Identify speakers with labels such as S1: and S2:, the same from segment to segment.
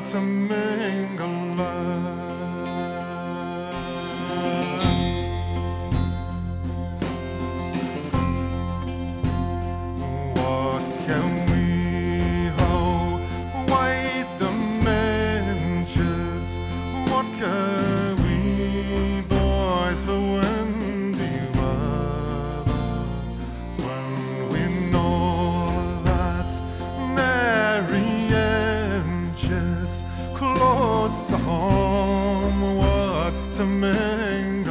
S1: to mingle. What can we await the mentions? What can we boys for windy weather when we know that merry inches close home? What to mingle?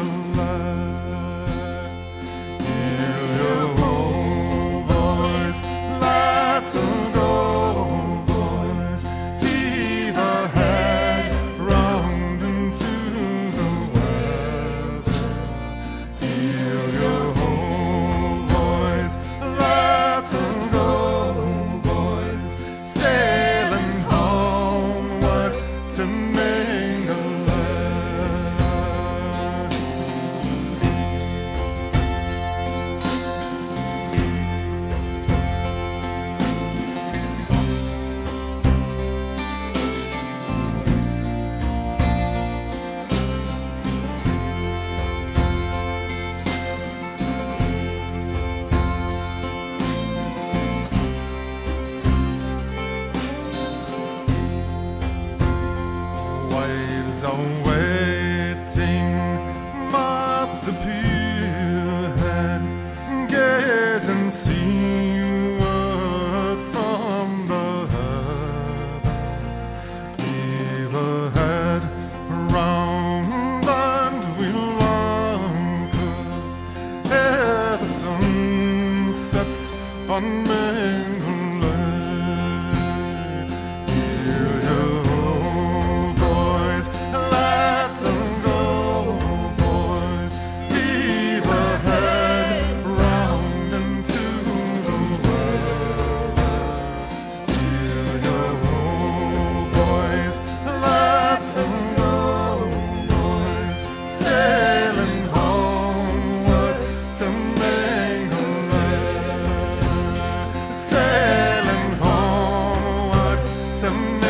S1: Waiting at the pierhead, gazing seaward from the heather. Heave ahead, round and we'll anchor ere the sun sets on Mingle Lake. Hear you, boys, let's go, boys. Heave ahead, round into the weather. Hear you, boys, let's go, boys. Sailing homeward to Mingle Lake. Sailing homeward to Mingle Lake.